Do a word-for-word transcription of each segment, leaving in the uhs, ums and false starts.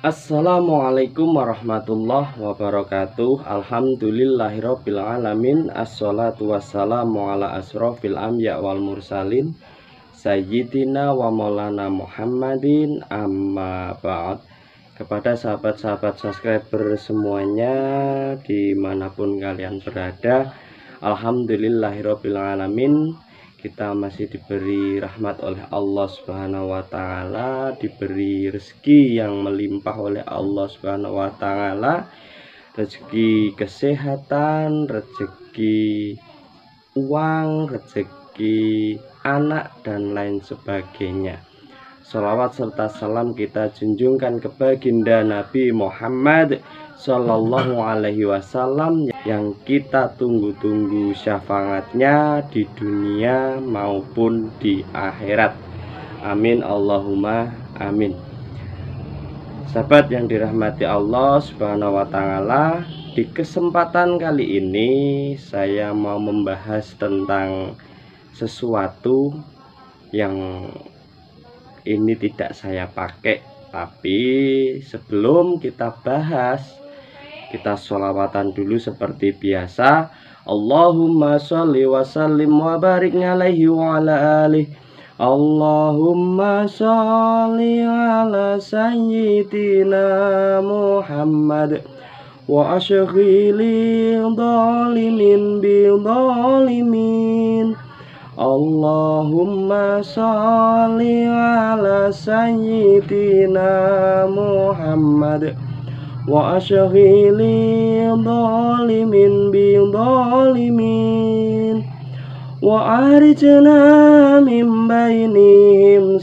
Assalamualaikum warahmatullahi wabarakatuh. Alhamdulillahirabbil alamin. Assalatu wassalamu ala asrofil anbiya wal mursalin sayyidina wa maulana Muhammadin, amma ba'd. Kepada sahabat-sahabat subscriber semuanya dimanapun kalian berada, alhamdulillahirabbil alamin, kita masih diberi rahmat oleh Allah Subhanahu wa taala, diberi rezeki yang melimpah oleh Allah Subhanahu wa taala, rezeki kesehatan, rezeki uang, rezeki anak dan lain sebagainya. Sholawat serta salam kita junjungkan ke baginda Nabi Muhammad Sallallahu Alaihi Wasallam yang kita tunggu-tunggu syafaatnya di dunia maupun di akhirat. Amin Allahumma amin. Sahabat yang dirahmati Allah Subhanahu wa taala, di kesempatan kali ini saya mau membahas tentang sesuatu yang ini tidak saya pakai. Tapi sebelum kita bahas, kita sholawatan dulu seperti biasa. Allahumma sholli wa sallim wa barik alaihi wa ala alihi. Allahumma sholli ala sayyidina Muhammad wa ashghilil dhalimin bil dhalimin. Allahumma sholli ala sayyidina Muhammad wa ashghilil dhalimin bil dhalimin wa arijna min bainihim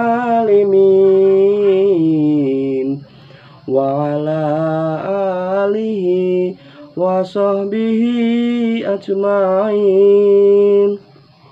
salimin wa ala alihi wa sahbihi ajmain.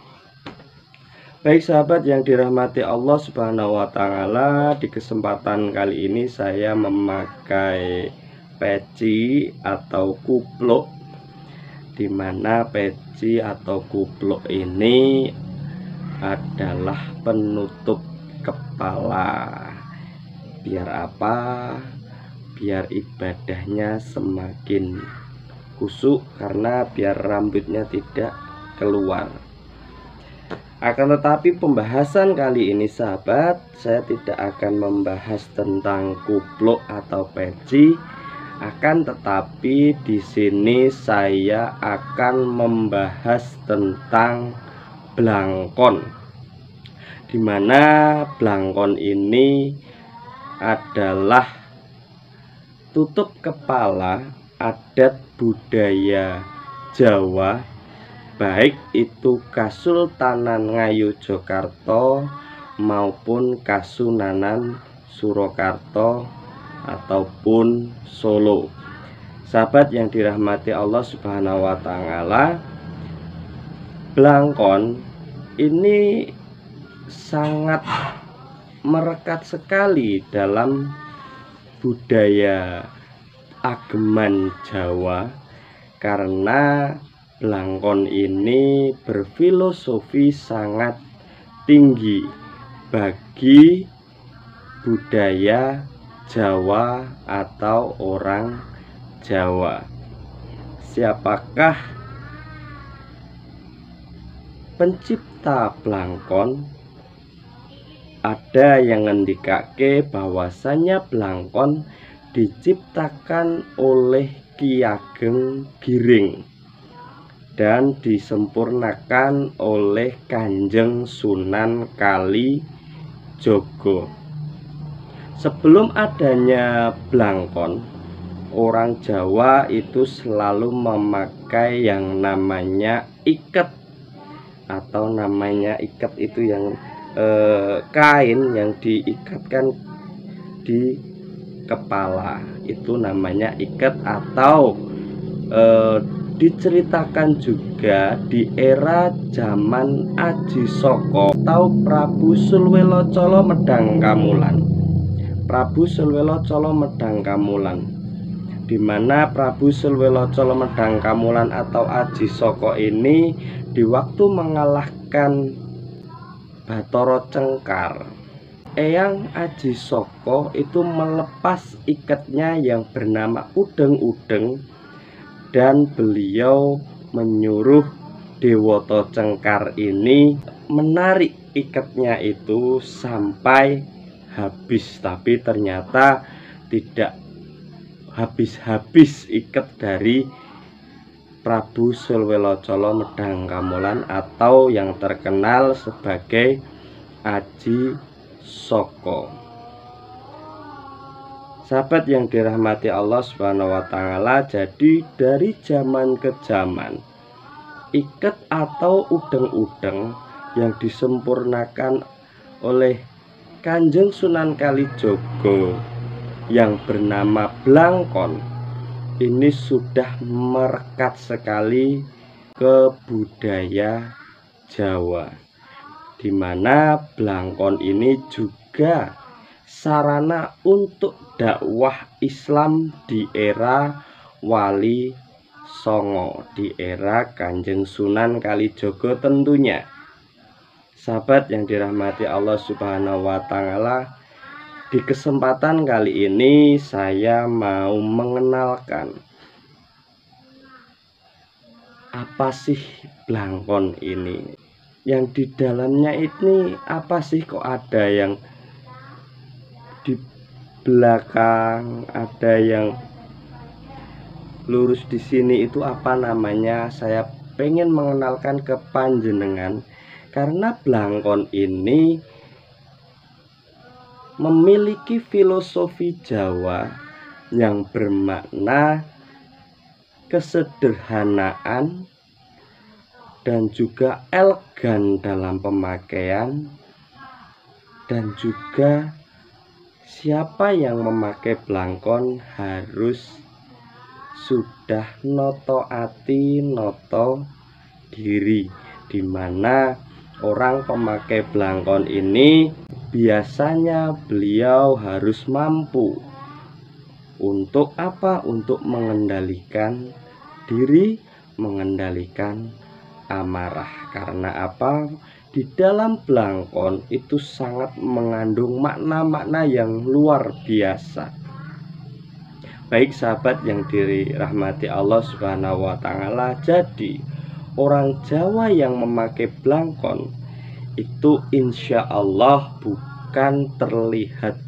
Baik sahabat yang dirahmati Allah Subhanahu wa taala, di kesempatan kali ini saya memakai peci atau kupluk, dimana peci atau kupluk ini adalah penutup kepala. Biar apa? Biar ibadahnya semakin khusyuk, karena biar rambutnya tidak keluar. Akan tetapi pembahasan kali ini sahabat, saya tidak akan membahas tentang kupluk atau peci. Akan tetapi di sini saya akan membahas tentang blangkon, dimana blangkon ini adalah tutup kepala adat budaya Jawa, baik itu Kasultanan Ngayogyakarta maupun Kasunanan Surakarta ataupun Solo. Sahabat yang dirahmati Allah Subhanahu wa taala, blangkon ini sangat merekat sekali dalam budaya ageman Jawa, karena blangkon ini berfilosofi sangat tinggi bagi budaya Jawa atau orang Jawa. Siapakah pencipta blangkon? Ada yang ngendikake bahwasanya blangkon diciptakan oleh Ki Ageng Giring dan disempurnakan oleh Kanjeng Sunan Kalijogo. Sebelum adanya blangkon, orang Jawa itu selalu memakai yang namanya iket, atau namanya iket itu yang eh, kain yang diikatkan di kepala, itu namanya iket. Atau eh, diceritakan juga di era zaman Aji Saka atau Prabu Sulwelo Colo Medang Kamulan. Prabu Sulwelo Colo Medang Kamulan, dimana Prabu Sulwelo Colo Medang Kamulan atau Aji Saka ini di waktu mengalahkan Bathara Cengkar Eyang Aji Soko itu melepas ikatnya yang bernama Udeng-Udeng, dan beliau menyuruh Dewata Cengkar ini menarik ikatnya itu sampai habis, tapi ternyata tidak habis-habis ikat dari Prabu Sulwelocolo Medang Kamolan atau yang terkenal sebagai Aji Soko. Sahabat yang dirahmati Allah Subhanahu wa taala, jadi dari zaman ke zaman ikat atau udeng-udeng yang disempurnakan oleh Kanjeng Sunan Kalijogo yang bernama blangkon ini sudah merekat sekali ke budaya Jawa, di mana blangkon ini juga sarana untuk dakwah Islam di era Wali Songo, di era Kanjeng Sunan Kalijogo tentunya. Sahabat yang dirahmati Allah Subhanahu wa taala, di kesempatan kali ini saya mau mengenalkan apa sih blangkon ini. Yang di dalamnya ini apa sih, kok ada yang di belakang, ada yang lurus di sini, itu apa namanya? Saya pengen mengenalkan ke panjenengan karena blangkon ini memiliki filosofi Jawa yang bermakna kesederhanaan dan juga elegan dalam pemakaian, dan juga siapa yang memakai blangkon harus sudah noto ati noto diri, dimana orang pemakai blangkon ini biasanya beliau harus mampu untuk apa? Untuk mengendalikan diri, mengendalikan amarah. Karena apa? Di dalam blangkon itu sangat mengandung makna-makna yang luar biasa. Baik sahabat yang dirahmati Allah Subhanahu wa taala, jadi orang Jawa yang memakai blangkon itu insya Allah bukan terlihat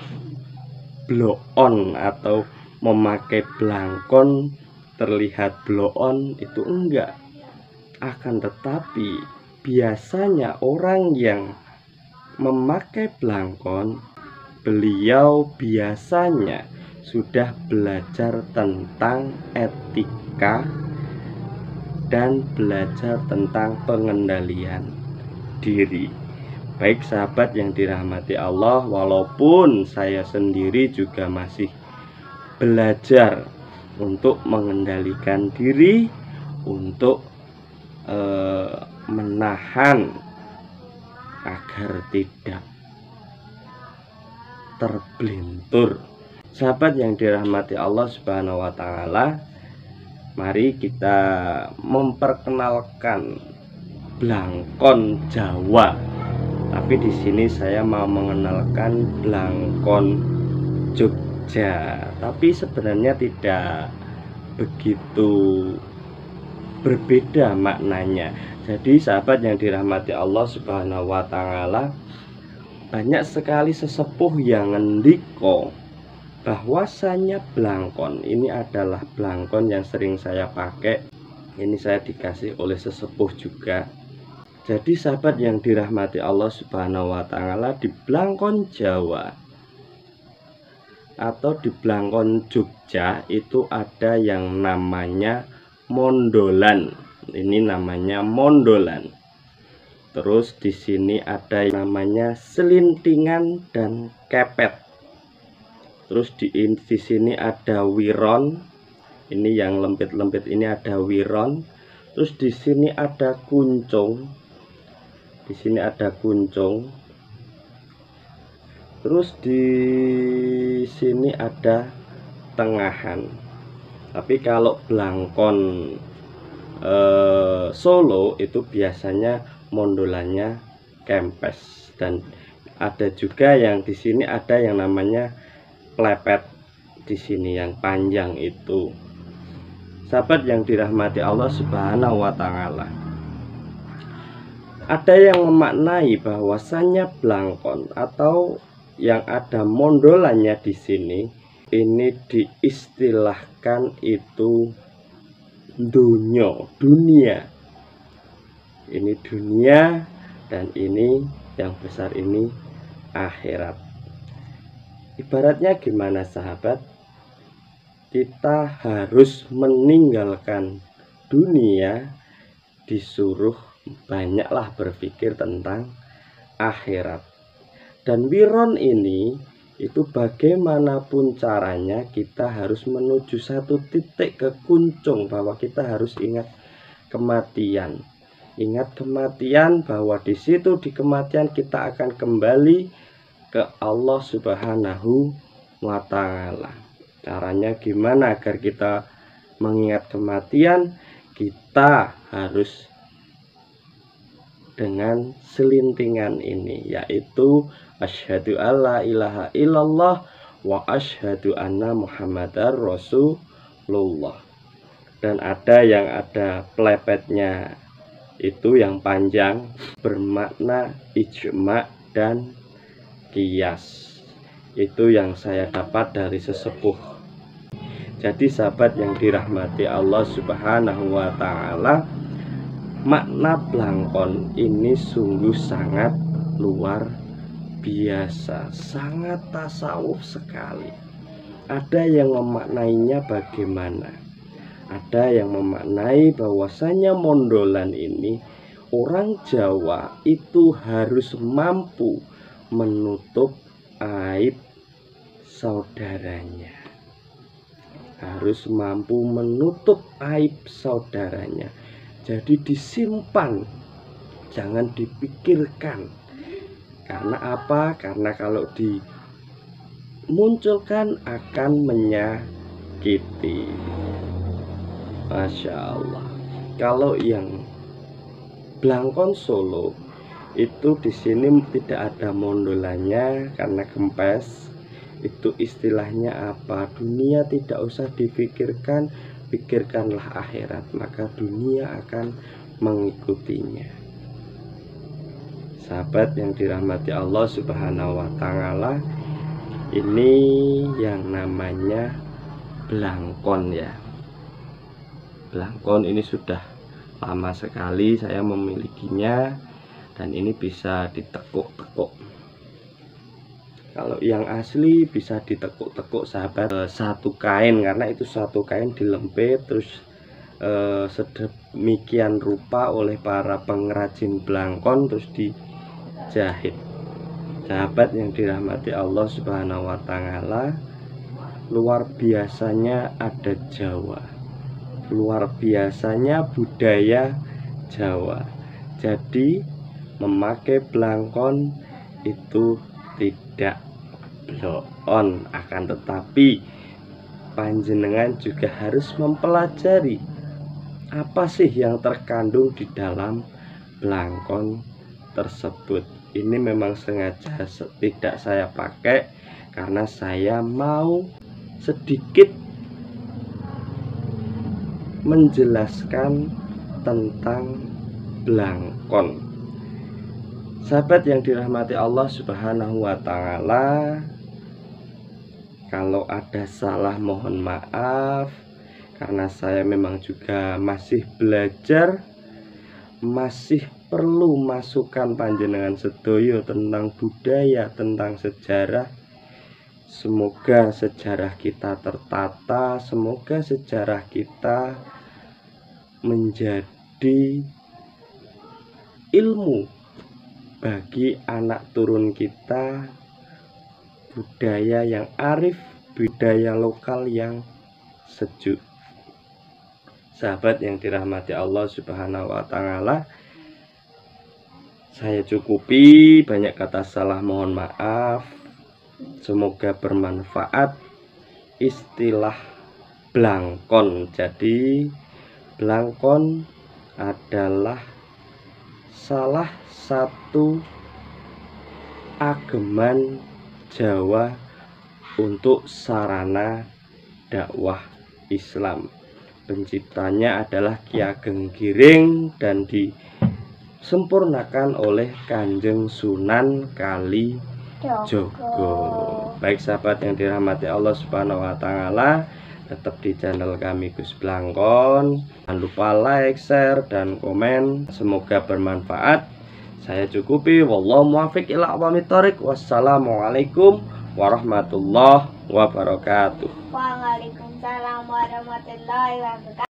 bloon atau memakai blangkon terlihat bloon, itu enggak. Akan tetapi biasanya orang yang memakai blangkon, beliau biasanya sudah belajar tentang etika dan belajar tentang pengendalian diri. Baik sahabat yang dirahmati Allah, walaupun saya sendiri juga masih belajar untuk mengendalikan diri, untuk eh, menahan agar tidak terbelintur. Sahabat yang dirahmati Allah Subhanahu wa taala, mari kita memperkenalkan blangkon Jawa. Tapi di sini saya mau mengenalkan blangkon Jogja. Tapi sebenarnya tidak begitu berbeda maknanya. Jadi sahabat yang dirahmati Allah Subhanahu wa taala, banyak sekali sesepuh yang ngendiko bahwasanya blangkon ini adalah blangkon yang sering saya pakai. Ini saya dikasih oleh sesepuh juga. Jadi sahabat yang dirahmati Allah Subhanahu wa taala, di blangkon Jawa atau di blangkon Jogja itu ada yang namanya mondolan. Ini namanya mondolan. Terus di sini ada yang namanya selintingan dan kepet. Terus di, di sini ada wiron. Ini yang lempit-lempit ini ada wiron. Terus di sini ada kuncung. Di sini ada kuncung. Terus di sini ada tengahan. Tapi kalau blangkon eh, Solo itu biasanya mondolannya kempes, dan Ada juga yang di sini ada yang namanya plepet di sini yang panjang itu. Sahabat yang dirahmati Allah Subhanahu wa taala. Ada yang memaknai bahwasannya blangkon atau yang ada mondolannya di sini ini diistilahkan itu dunia, dunia. Ini dunia dan ini yang besar ini akhirat. Ibaratnya gimana sahabat? Kita harus meninggalkan dunia, disuruh banyaklah berpikir tentang akhirat. Dan wiron ini itu bagaimanapun caranya kita harus menuju satu titik ke kuncung, bahwa kita harus ingat kematian. Ingat kematian, bahwa di situ di kematian kita akan kembali ke Allah Subhanahu wa taala. Caranya gimana agar kita mengingat kematian? Kita harus dengan selintingan ini, yaitu asyhadu alla ilaha illallah wa asyhadu anna muhammadar rasulullah. Dan ada yang ada plepetnya itu yang panjang, bermakna ijma dan qiyas. Itu yang saya dapat dari sesepuh. Jadi sahabat yang dirahmati Allah Subhanahu wa taala, makna blangkon ini sungguh sangat luar biasa, sangat tasawuf sekali. Ada yang memaknainya bagaimana? Ada yang memaknai bahwasanya mondolan ini orang Jawa itu harus mampu menutup aib saudaranya. Harus mampu menutup aib saudaranya. Jadi disimpan, jangan dipikirkan. Karena apa? Karena kalau dimunculkan akan menyakiti. Masya Allah. Kalau yang blangkon Solo itu di sini tidak ada mondolannya karena kempes. Itu istilahnya apa? Dunia tidak usah dipikirkan, pikirkanlah akhirat, maka dunia akan mengikutinya. Sahabat yang dirahmati Allah Subhanahu wa taala, ini yang namanya blangkon ya. Blangkon ini sudah lama sekali saya memilikinya, dan ini bisa ditekuk-tekuk. Kalau yang asli bisa ditekuk-tekuk sahabat, e, satu kain, karena itu satu kain dilempit terus e, sedemikian rupa oleh para pengrajin blangkon terus dijahit. Sahabat yang dirahmati Allah Subhanahu wa taala, luar biasanya ada Jawa. Luar biasanya budaya Jawa. Jadi memakai blangkon itu tidak bloon, akan tetapi panjenengan juga harus mempelajari apa sih yang terkandung di dalam blangkon tersebut. Ini memang sengaja tidak saya pakai karena saya mau sedikit menjelaskan tentang blangkon. Sahabat yang dirahmati Allah Subhanahu wa taala, kalau ada salah mohon maaf, karena saya memang juga masih belajar, masih perlu masukan panjenengan sedoyo tentang budaya, tentang sejarah. Semoga sejarah kita tertata, semoga sejarah kita menjadi ilmu bagi anak turun kita, budaya yang arif, budaya lokal yang sejuk. Sahabat yang dirahmati Allah Subhanahu wa taala, saya cukupi, banyak kata salah mohon maaf. Semoga bermanfaat istilah blangkon. Jadi blangkon adalah salah satu Ageman Jawa untuk sarana dakwah Islam. Penciptanya adalah Ki Ageng Giring dan disempurnakan oleh Kanjeng Sunan Kalijogo. Baik sahabat yang dirahmati Allah Subhanahu wa taala, tetap di channel kami Gus Blangkon. Jangan lupa like, share, dan komen. Semoga bermanfaat. Saya cukupi. Wallahu muwaffiq ila aqwamit thoriq. Wassalamualaikum warahmatullahi wabarakatuh. Waalaikumsalam warahmatullahi wabarakatuh.